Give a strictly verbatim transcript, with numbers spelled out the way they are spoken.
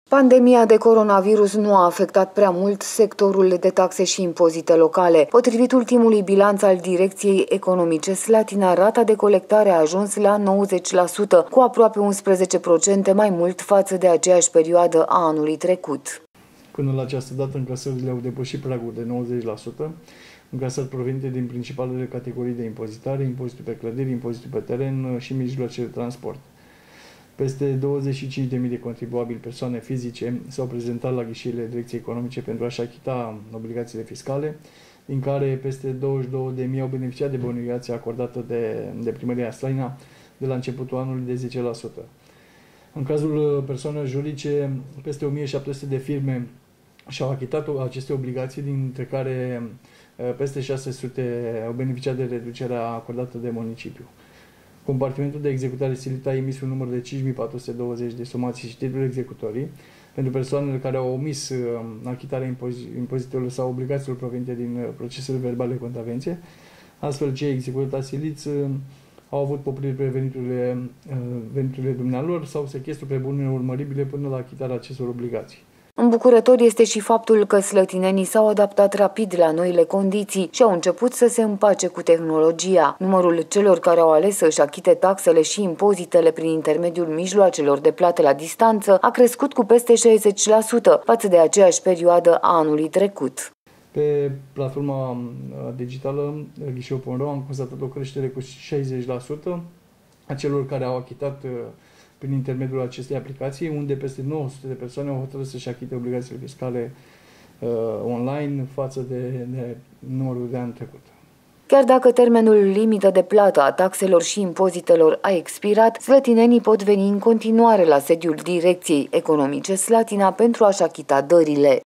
Pandemia de coronavirus nu a afectat prea mult sectorul de taxe și impozite locale. Potrivit ultimului bilanț al Direcției Economice Slatina, rata de colectare a ajuns la nouăzeci la sută, cu aproape unsprezece la sută mai mult față de aceeași perioadă a anului trecut. Până la această dată, încasările au depășit pragul de nouăzeci la sută, încasări provenite din principalele categorii de impozitare, impozitul pe clădiri, impozitul pe teren și mijloace de transport. Peste douăzeci și cinci de mii de contribuabili persoane fizice s-au prezentat la ghișeele Direcției Economice pentru a-și achita obligațiile fiscale, din care peste douăzeci și două de mii au beneficiat de bonificația acordată de, de Primăria Slatina de la începutul anului de zece la sută. În cazul persoanelor juridice, peste o mie șapte sute de firme și-au achitat aceste obligații, dintre care peste șase sute au beneficiat de reducerea acordată de municipiu. Compartimentul de executare silită a emis un număr de cinci mii patru sute douăzeci de somații și titluri executorii pentru persoanele care au omis achitarea impozitelor sau obligațiilor provenite din procesele verbale de contravenție. Astfel, cei executați siliți au avut popriri pe veniturile, veniturile dumnealor sau sechestru pe bunurile urmăribile până la achitarea acestor obligații. Îmbucurător este și faptul că slătinenii s-au adaptat rapid la noile condiții și au început să se împace cu tehnologia. Numărul celor care au ales să-și achite taxele și impozitele prin intermediul mijloacelor de plată la distanță a crescut cu peste șaizeci la sută față de aceeași perioadă a anului trecut. Pe platforma digitală ghișeu punct ro am constatat o creștere cu șaizeci la sută a celor care au achitat prin intermediul acestei aplicații, unde peste nouă sute de persoane au hotărât să-și achite obligațiile fiscale uh, online față de, de numărul de anul trecut. Chiar dacă termenul limită de plată a taxelor și impozitelor a expirat, slătinenii pot veni în continuare la sediul Direcției Economice Slatina pentru a-și achita dările.